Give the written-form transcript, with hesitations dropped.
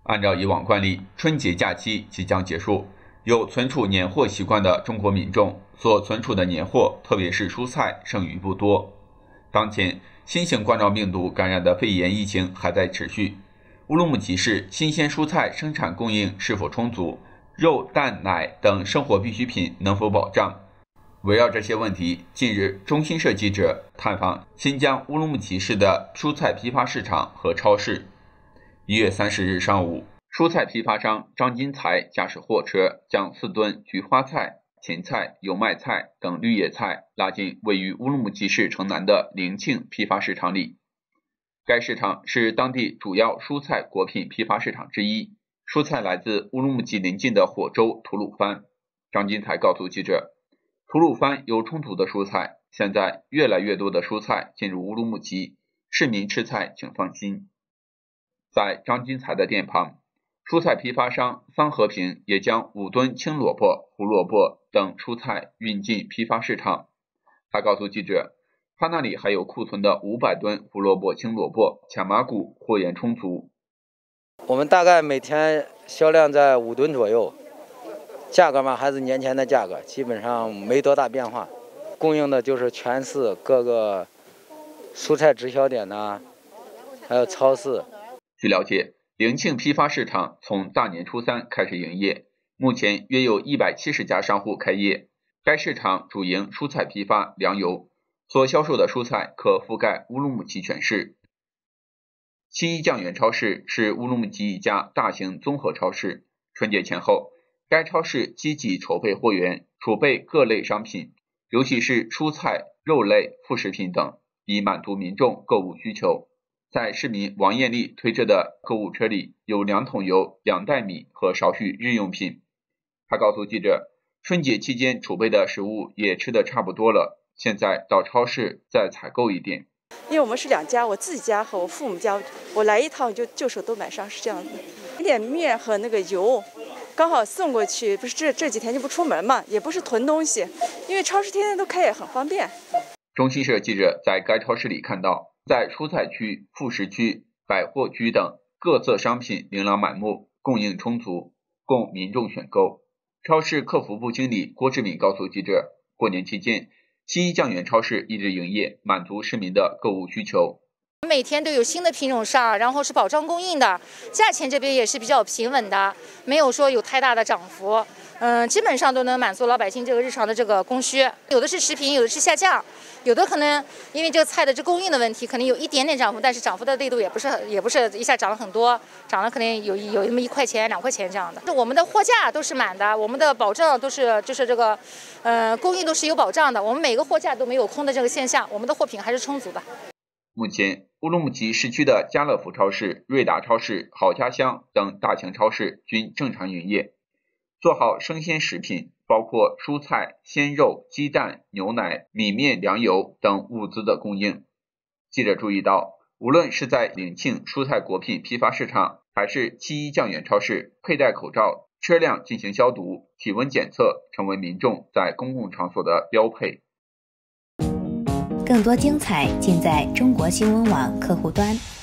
按照以往惯例，春节假期即将结束，有存储年货习惯的中国民众所存储的年货，特别是蔬菜，剩余不多。当前，新型冠状病毒感染的肺炎疫情还在持续，乌鲁木齐市新鲜蔬菜生产供应是否充足，肉、蛋、奶等生活必需品能否保障？围绕这些问题，近日中新社记者探访新疆乌鲁木齐市的蔬菜批发市场和超市。1月30日上午，蔬菜批发商张金才驾驶货车将4吨菊花菜、芹菜、油麦菜等绿叶菜拉进位于乌鲁木齐市城南的灵庆批发市场里。该市场是当地主要蔬菜果品批发市场之一，蔬菜来自乌鲁木齐邻近的火州吐鲁番。张金才告诉记者，吐鲁番有充足的蔬菜，现在越来越多的蔬菜进入乌鲁木齐，市民吃菜请放心。在张金才的店旁，蔬菜批发商方和平也将5吨青萝卜、胡萝卜等蔬菜运进批发市场。他告诉记者，他那里还有库存的500吨胡萝卜、青萝卜、卡麻谷，货源充足。 我们大概每天销量在5吨左右，价格嘛还是年前的价格，基本上没多大变化。供应的就是全市各个蔬菜直销点呐，还有超市。 据了解，灵庆批发市场从大年初3开始营业，目前约有170家商户开业。该市场主营蔬菜批发、粮油，所销售的蔬菜可覆盖乌鲁木齐全市。七一酱园超市是乌鲁木齐一家大型综合超市。春节前后，该超市积极筹备货源，储备各类商品，尤其是蔬菜、肉类、副食品等，以满足民众购物需求。在市民王艳丽推着的购物车里，有2桶油、2袋米和少许日用品。她告诉记者，春节期间储备的食物也吃得差不多了，现在到超市再采购一点。 因为我们是2家，我自己家和我父母家，我来一趟就手都买上，是这样子。一点面和那个油，刚好送过去，不是这几天就不出门嘛，也不是囤东西，因为超市天天都开，也很方便。 中新社记者在该超市里看到，在蔬菜区、副食区、百货区等各色商品琳琅满目，供应充足，供民众选购。超市客服部经理郭志敏告诉记者，过年期间，七一酱园超市一直营业，满足市民的购物需求。 每天都有新的品种上，然后是保障供应的，价钱这边也是比较平稳的，没有说有太大的涨幅。基本上都能满足老百姓这个日常的这个供需。有的是持平，有的是下降，有的可能因为这个菜的这供应的问题，可能有一点点涨幅，但是涨幅的力度也不是一下涨了很多，涨了可能有那么1块钱、2块钱这样的。我们的货架都是满的，我们的保障都是就是这个供应都是有保障的，我们每个货架都没有空的这个现象，我们的货品还是充足的。 目前，乌鲁木齐市区的家乐福超市、瑞达超市、好家乡等大型超市均正常营业，做好生鲜食品，包括蔬菜、鲜肉、鸡蛋、牛奶、米面、粮油等物资的供应。记者注意到，无论是在灵庆蔬菜果品批发市场，还是七一酱园超市，佩戴口罩、车辆进行消毒、体温检测成为民众在公共场所的标配。 更多精彩尽在中国新闻网客户端。